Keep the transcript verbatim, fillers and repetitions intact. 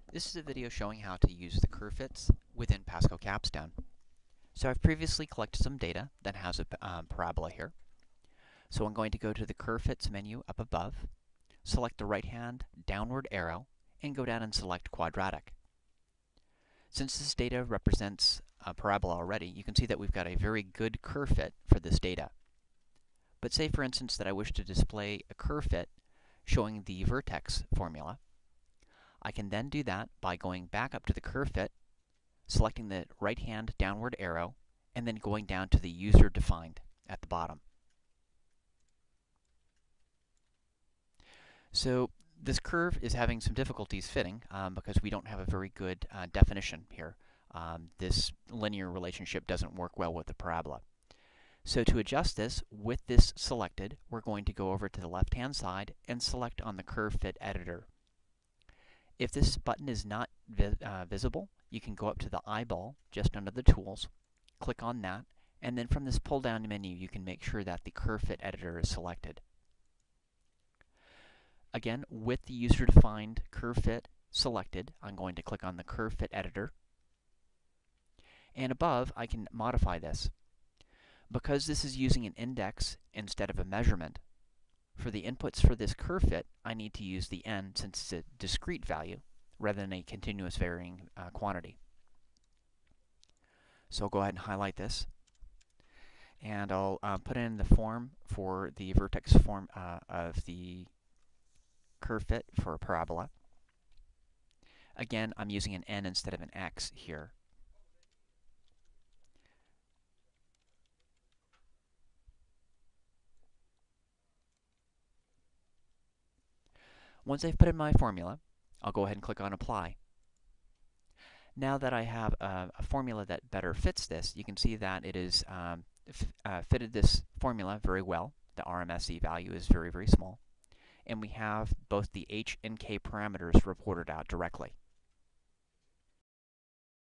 This is a video showing how to use the curve fits within PASCO Capstone. So I've previously collected some data that has a um, parabola here. So I'm going to go to the curve fits menu up above, select the right hand downward arrow, and go down and select quadratic. Since this data represents a parabola already, you can see that we've got a very good curve fit for this data. But say, for instance, that I wish to display a curve fit showing the vertex formula. I can then do that by going back up to the curve fit, selecting the right-hand downward arrow, and then going down to the user-defined at the bottom. So this curve is having some difficulties fitting um, because we don't have a very good uh, definition here. Um, this linear relationship doesn't work well with the parabola. So to adjust this, with this selected, we're going to go over to the left-hand side and select on the Curve Fit Editor. If this button is not vi uh, visible, you can go up to the eyeball just under the tools, click on that, and then from this pull-down menu you can make sure that the Curve Fit Editor is selected. Again, with the user-defined curve fit selected, I'm going to click on the Curve Fit Editor, and above I can modify this. Because this is using an index instead of a measurement, for the inputs for this curve fit, I need to use the n since it's a discrete value rather than a continuous varying uh, quantity. So I'll go ahead and highlight this, and I'll uh, put in the form for the vertex form uh, of the curve fit for a parabola. Again, I'm using an n instead of an x here. Once I've put in my formula, I'll go ahead and click on Apply. Now that I have a, a formula that better fits this, you can see that it is um, f uh, fitted this formula very well. The R M S E value is very, very small. And we have both the h and k parameters reported out directly.